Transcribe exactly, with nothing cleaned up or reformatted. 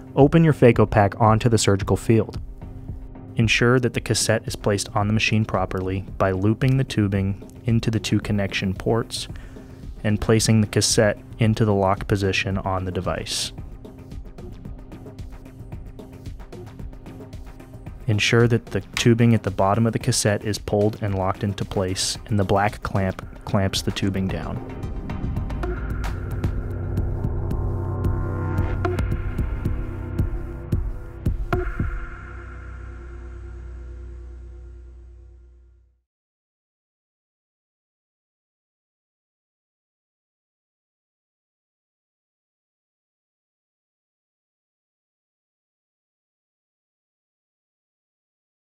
Open your phaco pack onto the surgical field. Ensure that the cassette is placed on the machine properly by looping the tubing into the two connection ports and placing the cassette into the lock position on the device. Ensure that the tubing at the bottom of the cassette is pulled and locked into place, and the black clamp clamps the tubing down.